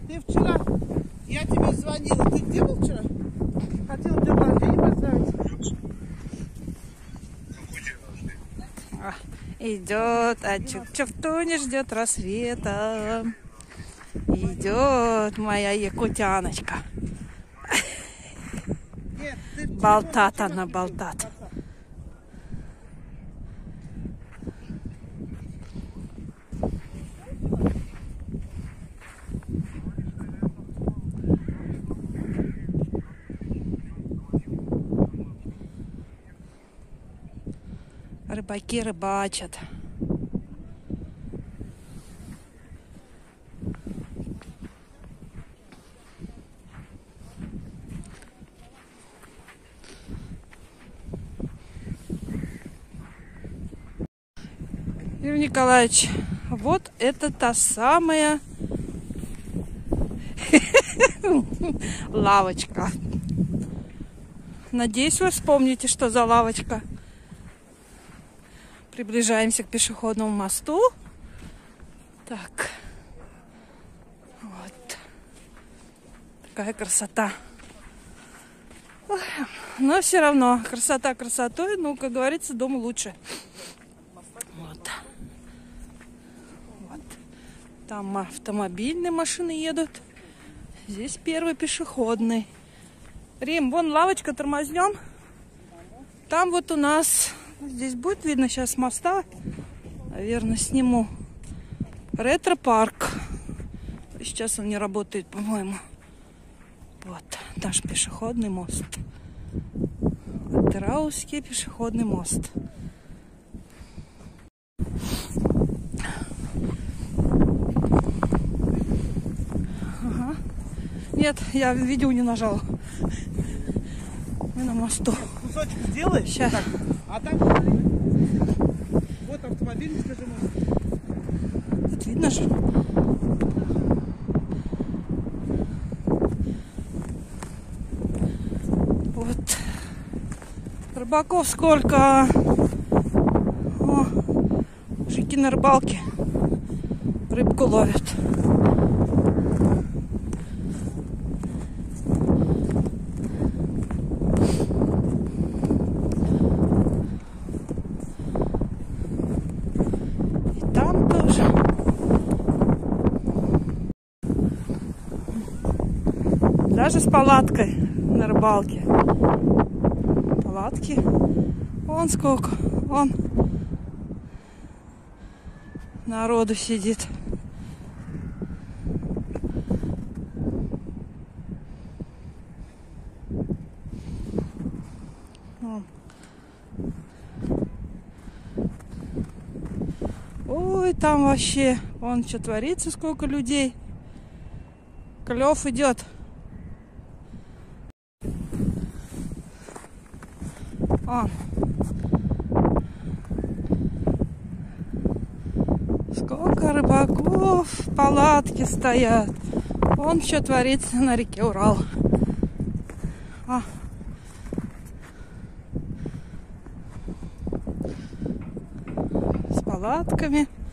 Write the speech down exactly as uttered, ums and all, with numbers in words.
Ты вчера, я тебе звонила, ты где был вчера? Хотела день рождения поздравить. Идет, а Чук-Чук-Туня ждет рассвета. Идет моя якутяночка. Нет, ты болтат она, болтат. Рыбаки рыбачат. Юрий Николаевич, вот это та самая лавочка. Надеюсь, вы вспомните, что за лавочка. Приближаемся к пешеходному мосту. Так. Вот. Такая красота. Ой, но все равно красота красотой, ну, как говорится, дом лучше. Вот. Вот. Там автомобильные машины едут. Здесь первый пешеходный. Рим, вон лавочка, тормознем. Там вот у нас, здесь будет видно сейчас с моста, наверное, сниму, ретро-парк. Сейчас он не работает, по-моему. Вот наш пешеходный мост. Атыраускский пешеходный мост. Ага. Нет, я видео не нажала. Мы на мосту. Кусочек сделаешь? Сейчас. Так. А так вот автомобиль, скажи, мост. Тут видно же. Вот. Рыбаков сколько. О, мужики на рыбалке рыбку ловят. Даже с палаткой на рыбалке. Палатки. Вон сколько. Вон народу сидит. Вон. Ой, там вообще. Вон что творится, сколько людей. Клев идет. О. Сколько рыбаков в палатке стоят. Вон что творится на реке Урал. О. С палатками.